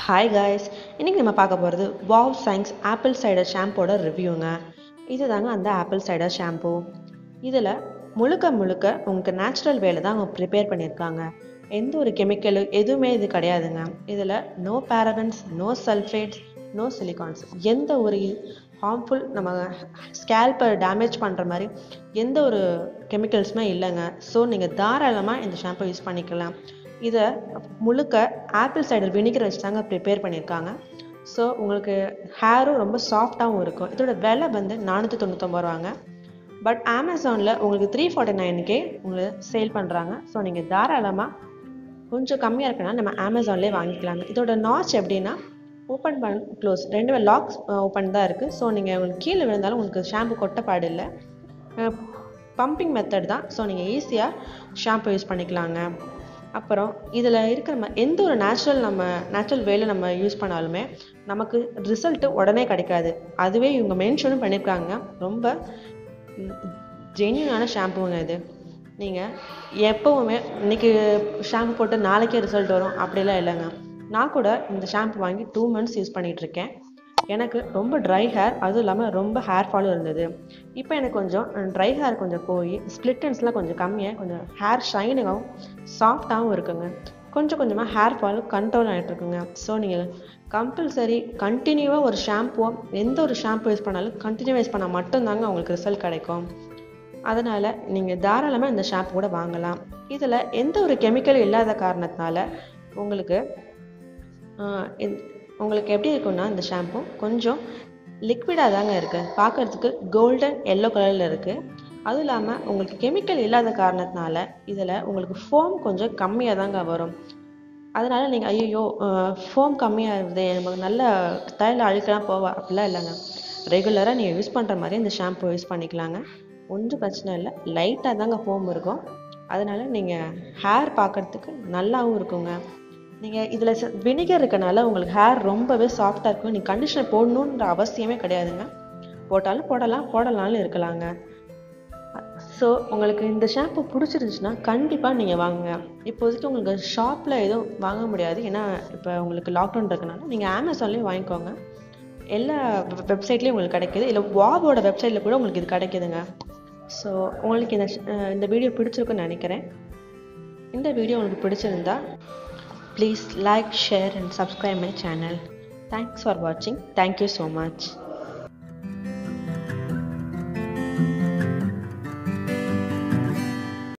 Hi guys, இன்னைக்கு நம்ம பார்க்க போகிறது வாவ் சயின்ஸ் ஆப்பிள் சைடர் ஷாம்போட ரிவ்யூங்க. இது தாங்க அந்த ஆப்பிள் சைடர் ஷாம்பூ. இதில் முழுக்க உங்களுக்கு நேச்சுரல் வேலை தான் அவங்க ப்ரிப்பேர் பண்ணியிருக்காங்க. எந்த ஒரு கெமிக்கலு எதுவுமே இது கிடையாதுங்க. இதில் no parabens, no sulphates, no silicones, எந்த ஒரு ஹார்ம்ஃபுல் நம்ம ஸ்கேல்பை டேமேஜ் பண்ணுற மாதிரி எந்த ஒரு கெமிக்கல்ஸுமே இல்லைங்க. ஸோ நீங்கள் தாராளமாக இந்த ஷாம்பு யூஸ் பண்ணிக்கலாம். இதை முழுக்க ஆப்பிள் சைடர் வினிகர் வச்சு தாங்க ப்ரிப்பேர் பண்ணியிருக்காங்க. ஸோ உங்களுக்கு ஹேரும் ரொம்ப சாஃப்டாகவும் இருக்கும். இதோட விலை வந்து 499 ரூபாங்க. பட் அமேசானில் உங்களுக்கு 349 உங்களுக்கு சேல் பண்ணுறாங்க. ஸோ நீங்கள் தாராளமாக கொஞ்சம் கம்மியாக இருக்குன்னா நம்ம அமேசான்லேயே வாங்கிக்கலாங்க. இதோட நாச் எப்படின்னா ஓப்பன் க்ளோஸ் ரெண்டு லாக்ஸ் ஓப்பன் தான் இருக்குது. ஸோ நீங்கள் உங்களுக்கு கீழே விழுந்தாலும் உங்களுக்கு ஷாம்பு கொட்டப்பாடு இல்லை. பம்பிங் மெத்தட் தான். ஸோ நீங்கள் ஈஸியாக ஷாம்பு யூஸ் பண்ணிக்கலாங்க. அப்புறம் இதில் இருக்கிற எந்த ஒரு நேச்சுரல் வேலை நம்ம யூஸ் பண்ணாலுமே நமக்கு ரிசல்ட்டு உடனே கிடைக்காது. அதுவே இவங்க மென்ஷனும் பண்ணியிருக்காங்க. ரொம்ப ஜென்யூனான ஷாம்புங்க இது. நீங்கள் எப்போவுமே இன்றைக்கி ஷாம்பு போட்டு நாளைக்கே ரிசல்ட் வரும் அப்படிலாம் இல்லைங்க. நான் கூட இந்த ஷாம்பு வாங்கி 2 months யூஸ் பண்ணிகிட்ருக்கேன். எனக்கு ரொம்ப ட்ரை ஹேர், அதுவும் இல்லாமல் ரொம்ப ஹேர் ஃபாலும் இருந்தது. இப்போ எனக்கு கொஞ்சம் ட்ரை ஹேர் கொஞ்சம் போய் ஸ்ப்ளிட்டன்ஸ்லாம் கொஞ்சம் கம்மியாக கொஞ்சம் ஹேர் ஷைனிங்காகவும் சாஃப்டாகவும் இருக்குங்க. கொஞ்சமாக ஹேர் ஃபாலும் கண்ட்ரோல் ஆகிட்டு இருக்குங்க. ஸோ நீங்கள் கம்பல்சரி கண்டினியூவாக ஒரு ஷாம்புவோ எந்த ஒரு ஷாம்பு யூஸ் பண்ணாலும் கண்டினியூவாக யூஸ் பண்ணால் மட்டும்தாங்க உங்களுக்கு ரிசல்ட் கிடைக்கும். அதனால் நீங்கள் தாராளமாக இந்த ஷாம்பு கூட வாங்கலாம். இதில் எந்த ஒரு கெமிக்கலும் இல்லாத காரணத்தினால உங்களுக்கு எப்படி இருக்குன்னா இந்த ஷாம்பு கொஞ்சம் லிக்விடாக தாங்க இருக்குது. பார்க்குறதுக்கு கோல்டன் எல்லோ கலரில் இருக்குது. அதுவும் இல்லாமல் உங்களுக்கு கெமிக்கல் இல்லாத காரணத்தினால இதில் உங்களுக்கு ஃபோம் கொஞ்சம் கம்மியாக தாங்க வரும். அதனால் நீங்கள் ஐயோ ஃபோம் கம்மியாக இருக்குது நமக்கு நல்ல தலையில் அழுக்கலாம் போவா அப்படிலாம் இல்லைங்க. ரெகுலராக நீங்கள் யூஸ் பண்ணுற மாதிரி இந்த ஷாம்பு யூஸ் பண்ணிக்கலாங்க. ஒன்றும் பிரச்சனை இல்லை. லைட்டாக தாங்க ஃபோம் இருக்கும். அதனால் நீங்கள் ஹேர் பார்க்குறதுக்கு நல்லாவும் இருக்குங்க. நீங்கள் இதில் வினிகர் இருக்கனால உங்களுக்கு ஹேர் ரொம்பவே சாஃப்டாக இருக்கும். நீங்கள் கண்டிஷனர் போடணுன்ற அவசியமே கிடையாதுங்க. போடலாம்னு இருக்கலாங்க. ஸோ உங்களுக்கு இந்த ஷாம்பு பிடிச்சிருந்துச்சுன்னா கண்டிப்பாக நீங்கள் வாங்குங்க. இப்போதைக்கு உங்களுக்கு ஷாப்பில் எதுவும் வாங்க முடியாது. ஏன்னா இப்போ உங்களுக்கு லாக்டவுன் இருக்கனால நீங்கள் அமேசான்லேயும் வாங்கிக்கோங்க. எல்லா வெப்சைட்லேயும் உங்களுக்கு கிடைக்கிது. இல்லை வாவோட வெப்சைட்டில் கூட உங்களுக்கு இது கிடைக்கிதுங்க. ஸோ உங்களுக்கு இந்த வீடியோ பிடிச்சிருக்குன்னு நினைக்கிறேன். இந்த வீடியோ உங்களுக்கு பிடிச்சிருந்தா please like, share and subscribe my channel. Thanks for watching. Thank you so much.